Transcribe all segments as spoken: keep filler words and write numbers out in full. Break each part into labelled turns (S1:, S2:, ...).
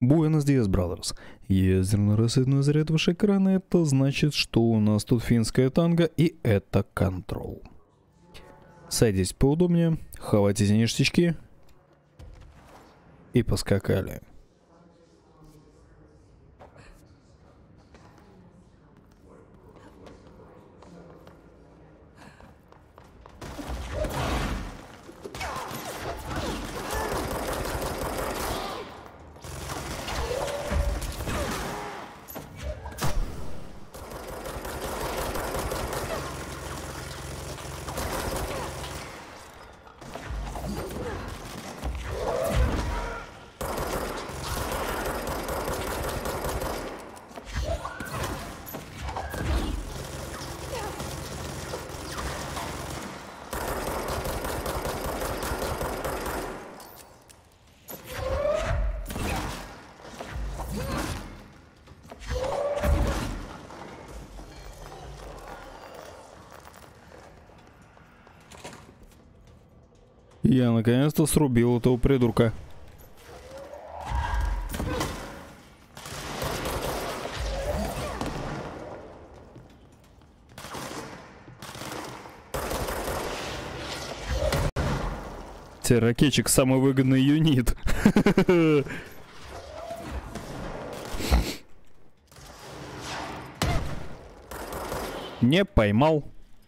S1: Буэнос Диас, бразерс. Ядерно-рассветный заряд выше экрана, это значит, что у нас тут финская танго, и это контрол. Садитесь поудобнее, хватите ништячки и поскакали. Я наконец-то срубил этого придурка. Ракетчик самый выгодный юнит. Не поймал.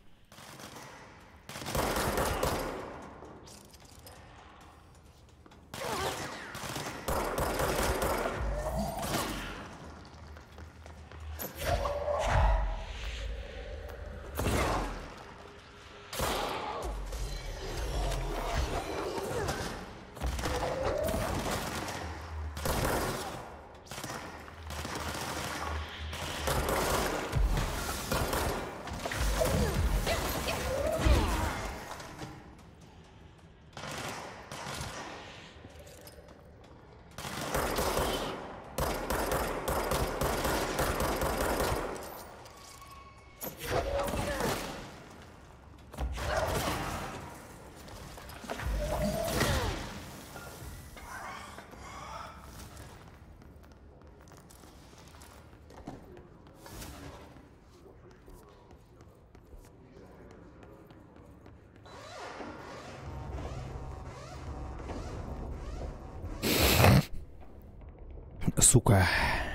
S1: Сука.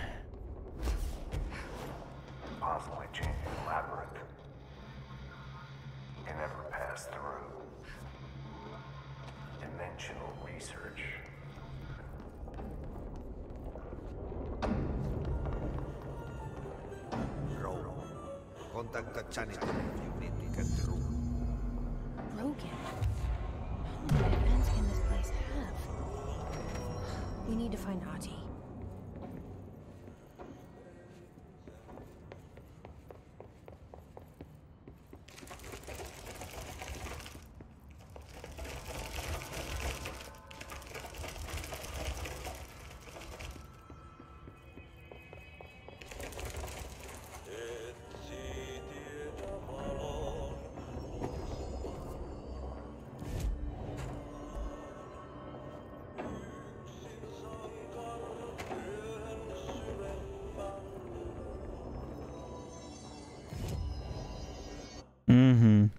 S2: Contact Janet unit get through.
S3: Broken. How many events can this place have? We need to find Ahti.
S1: Угу.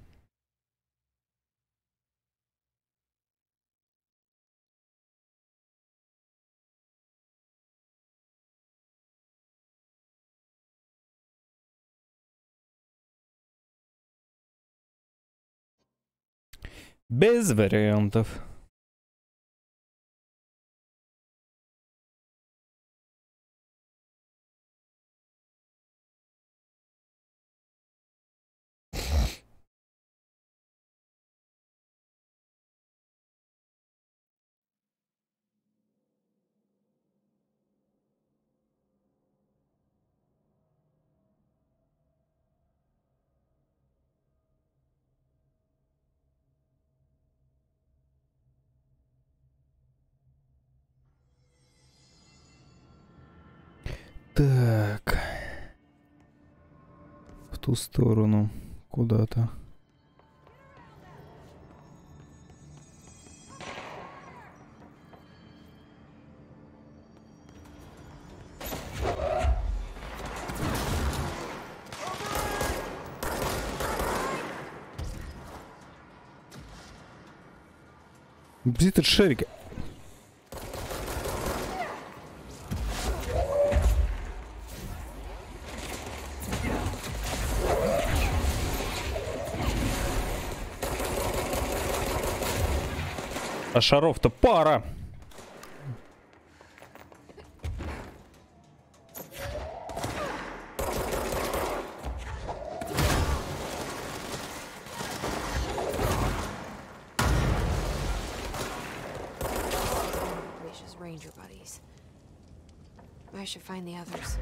S1: Без вариантов. Так. В ту сторону. Куда-то. Где этот шарик? А шаров-то пара.
S3: Alicia's ranger buddies. I should find the others.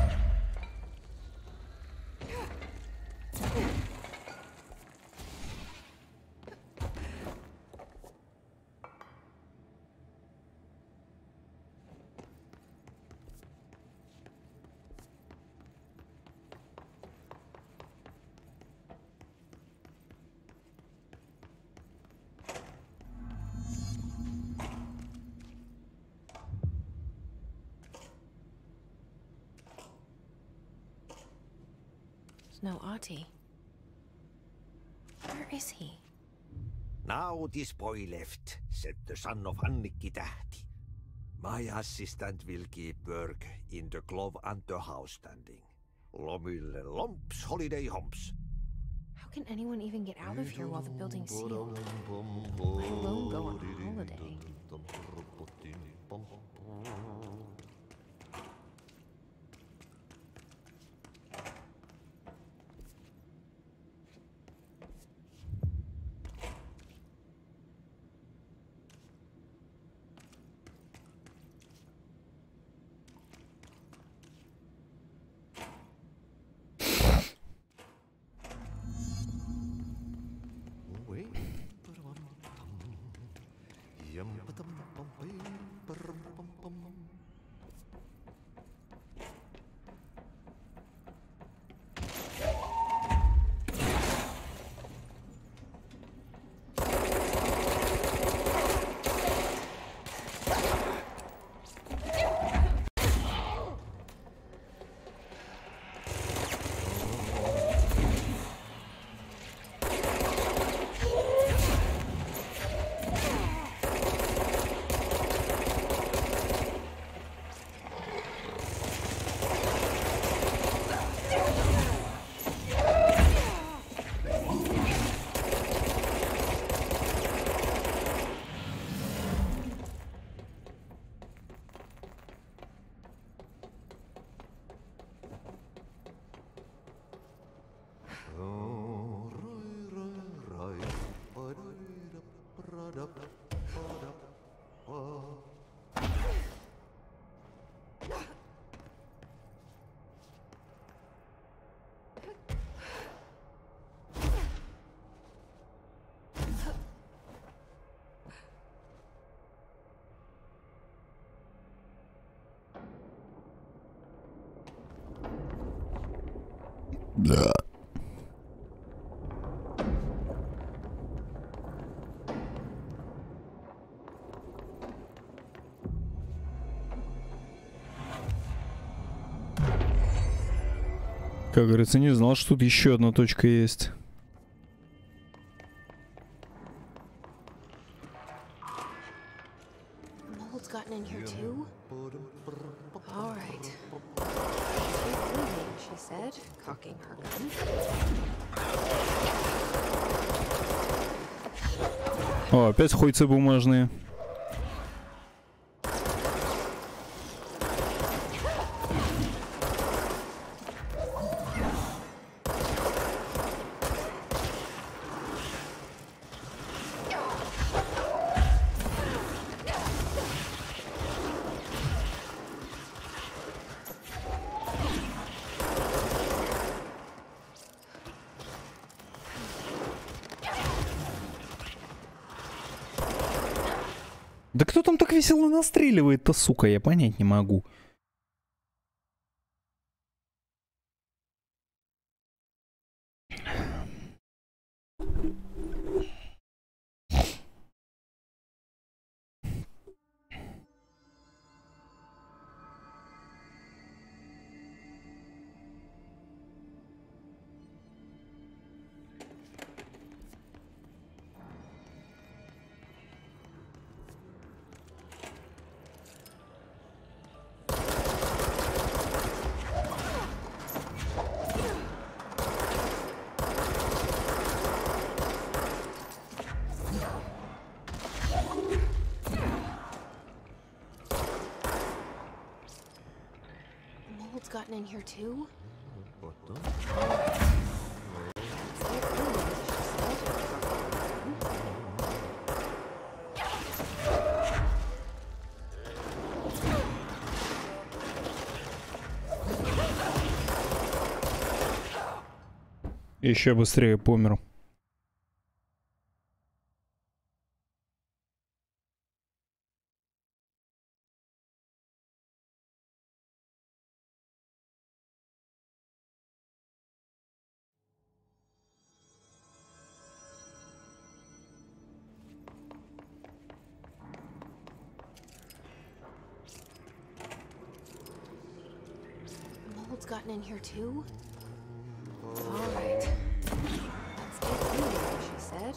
S3: No Ahti. Where is he?
S2: Now this boy left, said the son of Anniki Tähti. My assistant will keep work in the glove and the house standing. Lomille lomps, holiday humps.
S3: How can anyone even get out of here while the building's sealed? Let alone go on a holiday.
S1: Да. Как говорится, не знал, что тут еще одна точка есть.
S3: Mold's gotten in here too? All right. She said, cocking her gun.
S1: О, опять хуйцы бумажные. Да кто там так весело настреливает-то, сука, я понять не могу.
S3: Mold's gotten in here too?
S1: Еще быстрее помер.
S3: Mold's gotten in here too? All right. Let's get cleaning, she said.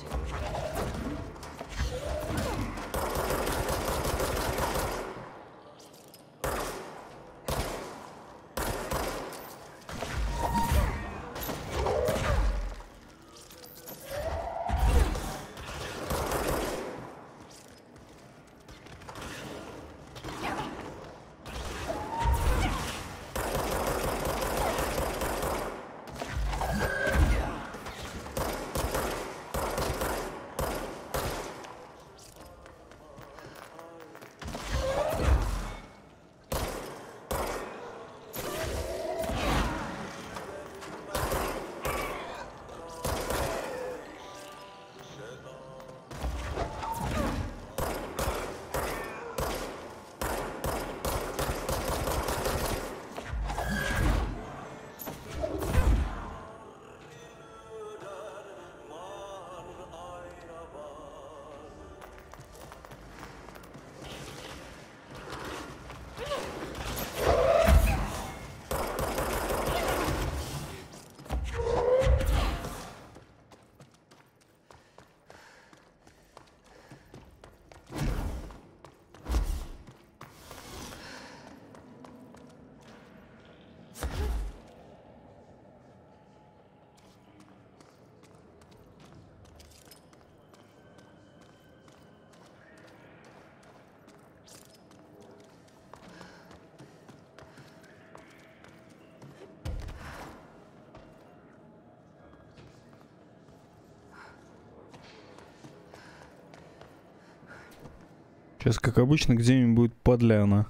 S1: Сейчас, как обычно, где-нибудь будет подляна.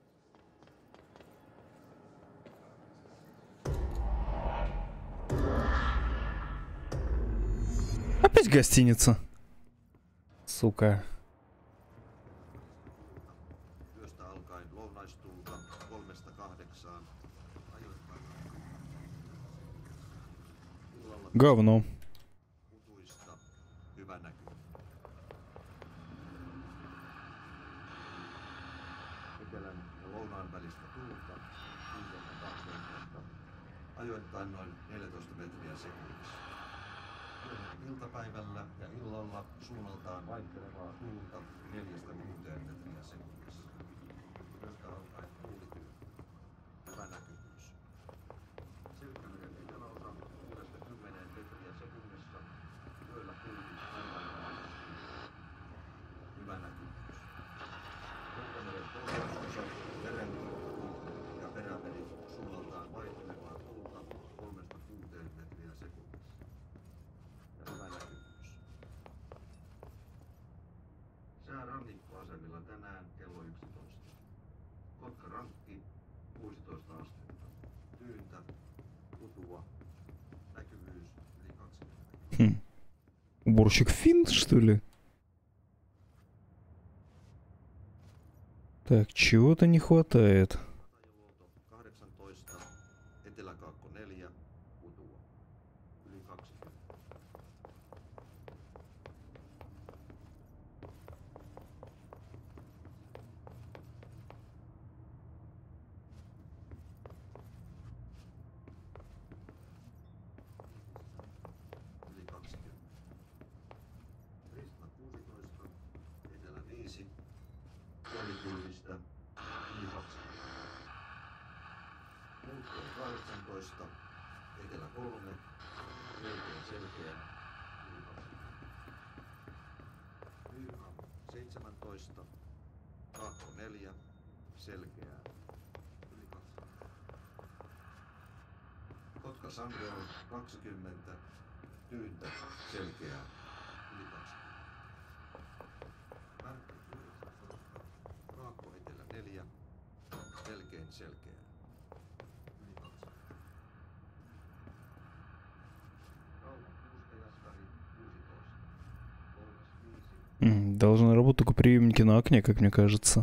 S1: Опять гостиница. Сука. Говно.
S2: Ajoittain noin neljätoista metriä sekunnissa. Iltapäivällä ja illalla suunnaltaan vaihtelevaa tuulta neljästä kuuteen metriä sekunnissa. Myöstä alkaen tuulityy. Hyvä näkyvyys. Silkkyminen ei jalauta kuudesta kymmeneen metriä sekunnissa. Joilla tuuli aivan hyvä näkyvyys. Kultameren pohjoisosa merenkurkku ja perämeri suunnaltaan vaihtelevaa tuulta kolmesta kuuteen metriä sekunnissa. Ja hyvä näkyvyys. Sää rannikkoasemilla tänään kello yksitoista. Kotka rankki kuusitoista astetta. Tyyntä, kutua, näkyvyys yli kaksikymmentä.
S1: Хм. Уборщик финт, что ли? Так, чего-то не хватает.
S2: kahdeksantoista, Eteläkaakko neljä, kutua. Yli kaksikymmentä. Yli kaksikymmentä. Riista kuusitoista, Etelä viisi, Puolipylvistä, yli kaksikymmentä. Muutto kahdeksantoista, Etelä kolme, Melkein selkeä, yli kaksikymmentä. Pyyhä seitsemäntoista, Kaakko neljä, selkeää, yli kaksikymmentä.
S4: Pietar Sandro kaksikymmentä, Tyyntä selkeää yli kaksikymmentä. Kaakko Etelä neljä, melkein selkeää yli kaksikymmentä. Rauha kuusi Jaskari kuusitoista, Lounas viisi.
S1: Должна работать только приемники на окне, как мне кажется.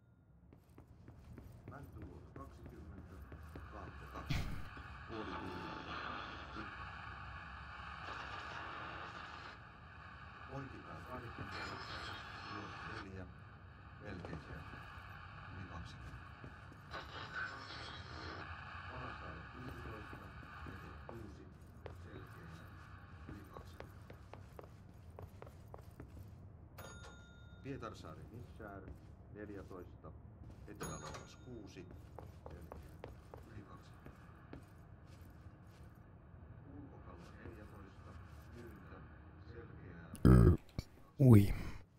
S4: Pietarsaari Nissäär neljätoista, Etelä-Lounas kuusi, selkeä yli kaksikymmentä. Ulkokalla neljätoista, Tyyntä selkeää.
S1: Ой.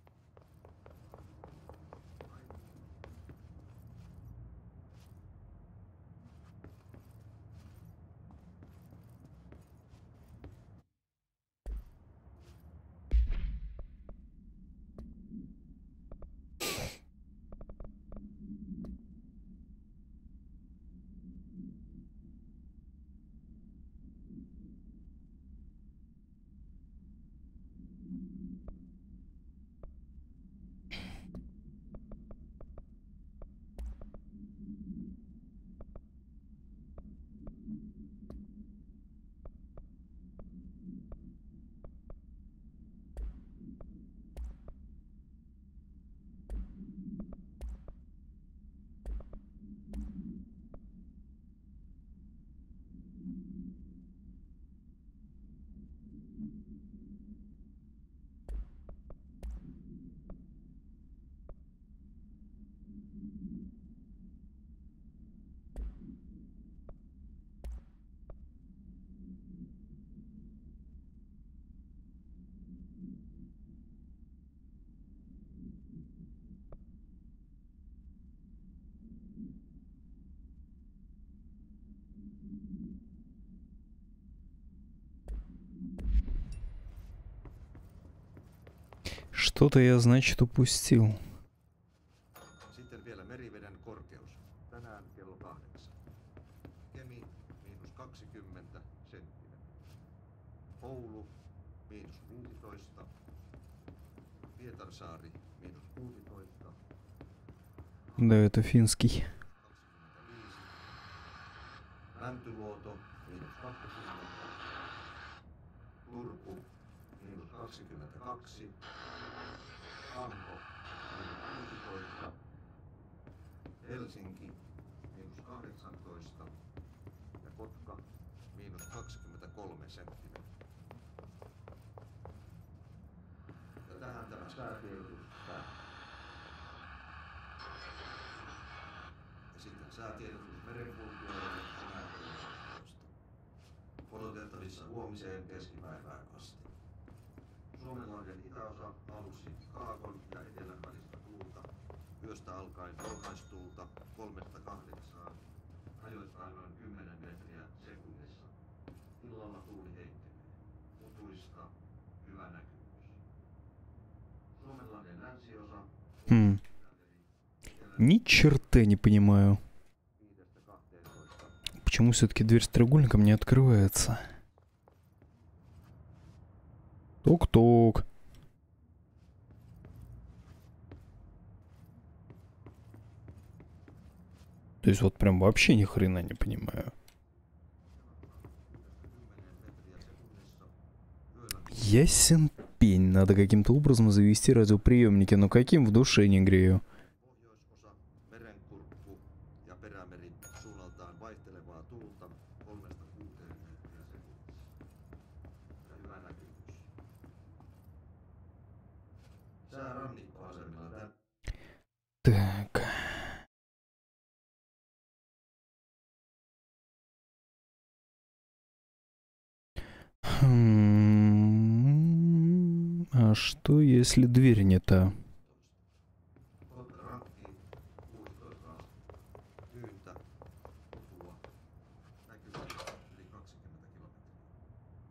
S1: Что-то я, значит, упустил.
S4: Sitten vielä meriveden korkeus. Tänään kello kahdeksan. Kemi miinus kaksikymmentä senttiä. Oulu miinus viisitoista. Pietarsaari miinus kuusitoista.
S1: Да, это финский.
S4: Mäntyluoto miinus kaksikymmentä. Turku miinus kaksikymmentäkaksi. Hanko miinus kuusitoista. Helsinki miinus kahdeksantoista. Ja Kotka miinus kaksikymmentäkolme senttimetriä. Ja tähän tämä säätiedotus päättyy. Ja sitten säätiedotus merenkulkijoille tänään kello kaksitoista. Odotettavissa huomiseen keskipäivään asti. Suomenlahden itäosa alusi Kaakon ja etelän välistä tuulta. Yöstä alkaen lounaistuulta kolmesta kahdeksaan, ajoittain noin kymmenen metriä sekunnissa. Illalla tuuli heikkenee. Mutuista hyvä näkyvyys. Suomenlahden länsiosa
S1: Хм. Ни черта не понимаю. Почему все-таки дверь с треугольником не открывается? Тук-тук. То есть вот прям вообще ни хрена не понимаю. Ясен пень. Надо каким-то образом завести радиоприемники. Но каким, в душе не грею. Так. Хм. А что, если дверь не та?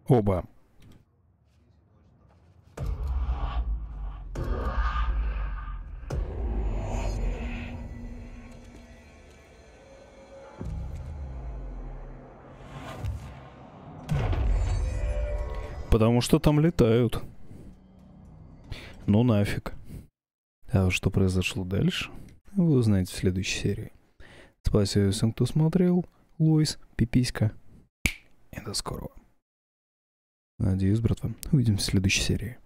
S1: Оба. Потому что там летают. Ну нафиг. А что произошло дальше, вы узнаете в следующей серии. Спасибо всем, кто смотрел. Лойс, пиписька. И до скорого. Надеюсь, братва, увидимся в следующей серии.